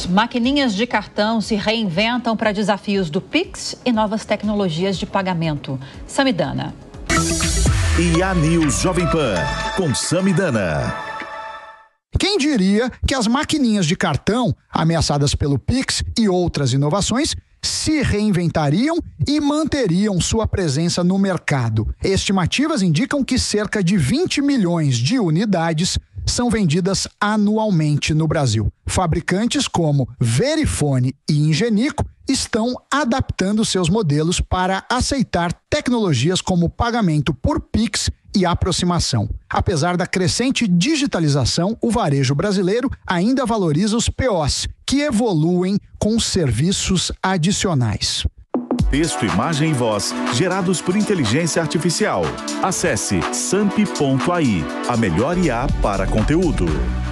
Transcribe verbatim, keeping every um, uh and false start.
News. Maquininhas de cartão se reinventam para desafios do Pix e novas tecnologias de pagamento. Samidana. E a News Jovem Pan, com Samidana. Quem diria que as maquininhas de cartão, ameaçadas pelo Pix e outras inovações, se reinventariam e manteriam sua presença no mercado. Estimativas indicam que cerca de vinte milhões de unidades são vendidas anualmente no Brasil. Fabricantes como Verifone e Ingenico estão adaptando seus modelos para aceitar tecnologias como pagamento por Pix e aproximação. Apesar da crescente digitalização, o varejo brasileiro ainda valoriza os P Os, que evoluem com serviços adicionais. Texto, imagem e voz gerados por inteligência artificial. Acesse samp ponto a i, a melhor I A para conteúdo.